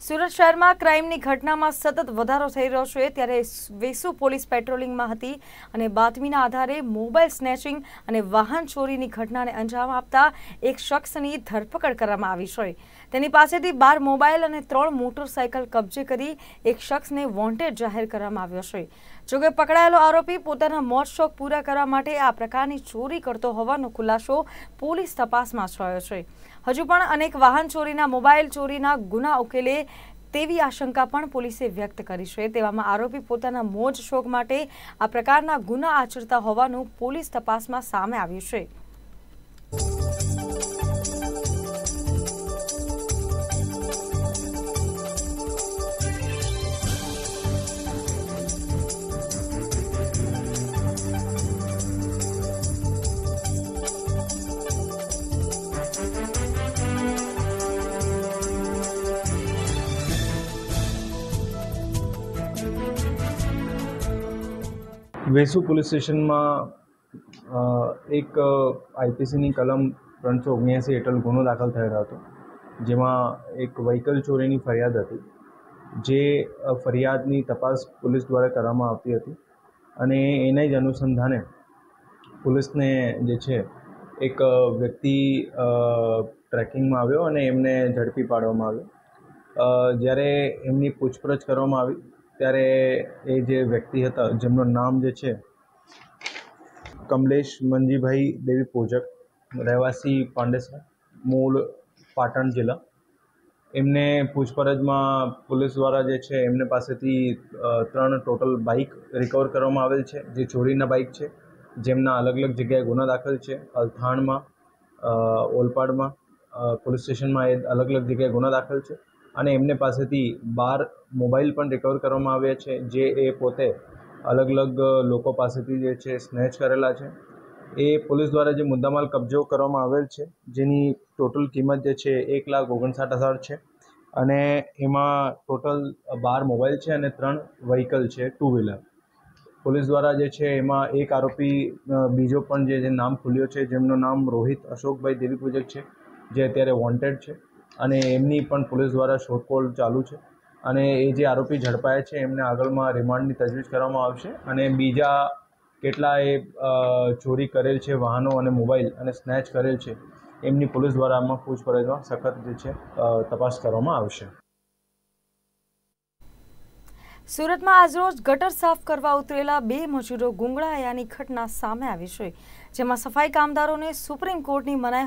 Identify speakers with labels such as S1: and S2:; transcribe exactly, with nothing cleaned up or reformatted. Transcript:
S1: સુરત શહેરમાં ક્રાઇમની ઘટનામાં સતત વધારો થઈ રહ્યો છે ત્યારે વેસુ પોલીસ પેટ્રોલિંગમાં હતી અને બાતમીના આધારે મોબાઈલ સ્નેચિંગ અને વાહન ચોરીની ઘટનાને અંજામ આપતા એક શખ્સની ધરપકડ કરવામાં આવી છે। તેની પાસેથી બાર મોબાઈલ અને ત્રણ મોટરસાયકલ કબજે કરી એક શખ્સને વોન્ટેડ જાહેર કરવામાં આવ્યો છે। જોકે પકડાયેલો આરોપી પોતાના મોજ શોખ પૂરા કરવા માટે આ પ્રકારની ચોરી કરતો હોવાનો ખુલાસો પોલીસ તપાસમાં થયો છે। હજુ પણ અનેક વાહન ચોરીના મોબાઈલ ચોરીના ગુના ઉકેલે તેવી આશંકા પણ પોલીસે વ્યક્ત કરી છે। તેવામાં આરોપી પોતાના મોજ શોખ માટે આ પ્રકારના ગુના આચરતા હોવાનું પોલીસ તપાસમાં સામે આવ્યું છે।
S2: વેસુ પોલીસ સ્ટેશનમાં એક આઈપીસીની કલમ ત્રણસો ઓગણ્યાસી હેઠળ ગુનો દાખલ થયેલો હતો, જેમાં એક વ્હીકલ ચોરીની ફરિયાદ હતી, જે ફરિયાદની તપાસ પોલીસ દ્વારા કરવામાં આવતી હતી અને એના જ અનુસંધાને પોલીસને જે છે એક વ્યક્તિ ટ્રેકિંગમાં આવ્યો અને એમને ઝડપી પાડવામાં આવ્યો। જ્યારે એમની પૂછપરછ કરવામાં આવી ત્યારે એ જે વ્યક્તિ હતા, જેમનું નામ જે છે કમલેશ મંજીભાઈ દેવી પોજક, રહેવાસી પાંડેસરા, મૂળ પાટણ જિલ્લા, એમને પૂછપરછમાં પોલીસ દ્વારા જે છે એમને પાસેથી ત્રણ ટોટલ બાઇક રિકવર કરવામાં આવેલ છે, જે ચોરીના બાઇક છે, જેમના અલગ અલગ જગ્યાએ ગુના દાખલ છે। અલથાણમાં, ઓલપાડમાં, પોલીસ સ્ટેશનમાં એ અલગ અલગ જગ્યાએ ગુના દાખલ છે અને એમને પાસેથી બાર મોબાઈલ પણ રિકવર કરવામાં આવ્યા છે, જે એ પોતે અલગ અલગ લોકો પાસેથી જે છે સ્નેચ કરેલા છે। એ પોલીસ દ્વારા જે મુદ્દામાલ કબજો કરવામાં આવેલ છે, જેની ટોટલ કિંમત જે છે એક લાખ ઓગણસાઠ હજાર છે અને એમાં ટોટલ બાર મોબાઈલ છે અને ત્રણ વ્હીકલ છે, ટુ વ્હીલર। પોલીસ દ્વારા જે છે એમાં એક આરોપી બીજો પણ જે નામ ખુલ્યો છે, જેમનું નામ રોહિત અશોકભાઈ દેવી પૂજક છે, જે અત્યારે વોન્ટેડ છે અને એમની પણ પોલીસ દ્વારા શોધખોળ ચાલુ છે અને એ જે આરોપી ઝડપાયા છે એમને આગળમાં રિમાન્ડની તજવીજ કરવામાં આવશે અને બીજા કેટલાય ચોરી કરેલ છે વાહનો અને મોબાઈલ અને સ્નેચ કરેલ છે, એમની પોલીસ દ્વારા આમાં પૂછપરછમાં સખત જે છે તપાસ કરવામાં આવશે।
S1: સુરતમાં આજરોજ ગટર સાફ કરવા ઉતરેલા બે મજૂરો ગુંગળાયાની ઘટના સામે આવી છે, જેમાં સફાઈ કામદારોને સુપ્રીમ કોર્ટની મનાઈ